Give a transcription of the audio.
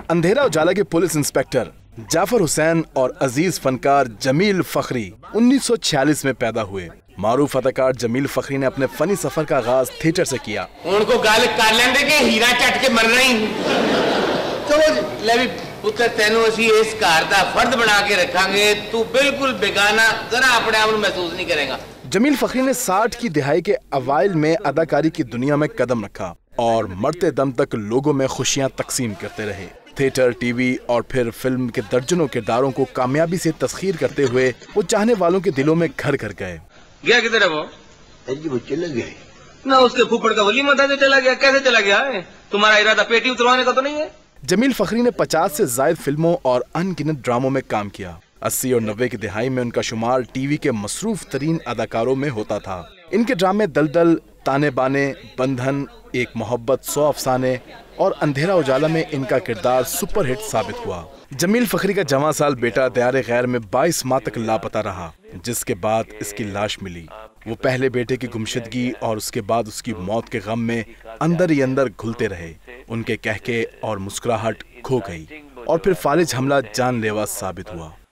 अंधेरा उजाला के police inspector Jafar Hussain और अजीज फनकार जमील फखरी 1946 में पैदा हुए। मारूफ अदाकार जमील फखरी ने अपने फनी सफर का आगाज थिएटर से किया। उनको गाल कर लेंदे के हीरा चट के मर रही। चलो ले भी पुत्र तेनू असी इस घर दा फर्द बना के रखांगे, तू बिल्कुल बेगाना जरा अपने आप महसूस नहीं करेगा। जमील फखरी ने 60 की दिहाई के अवाइल में अदाकारी की दुनिया में कदम रखा और मरते दम तक लोगों में खुशियां तकसीम करते रहे। थिएटर, टीवी और फिर फिल्म के दर्जनों किरदारों को कामयाबी से तस्खीर करते हुए वो चाहने वालों के दिलों में घर घर गए। गया किधर है वो? वो चला गया ना, उसके फूफड़ का वलीमा था जो चला गया। कैसे चला गया है? तुम्हारा इरादा पेटी उतरवाने का तो नहीं है? जमील फखरी ने 50 से ज्यादा फिल्मों और अनगिनत ड्रामों में काम किया। 80 और 90 की दिहाई में उनका शुमार टीवी के मसरूफ तरीन अदाकारों में होता था। इनके ड्रामे दलदल, ताने बाने, बंधन, एक मोहब्बत, 100 अफसाने और अंधेरा उजाला में इनका किरदार सुपरहिट साबित हुआ। जमील फखरी का जवां साल बेटा दयारे गैर में 22 माह तक लापता रहा, जिसके बाद इसकी लाश मिली। वो पहले बेटे की गुमशुदगी और उसके बाद उसकी मौत के गम में अंदर ही अंदर घुलते रहे। उनके कहके और मुस्कुराहट खो गई और फिर फालिज हमला जानलेवा साबित हुआ।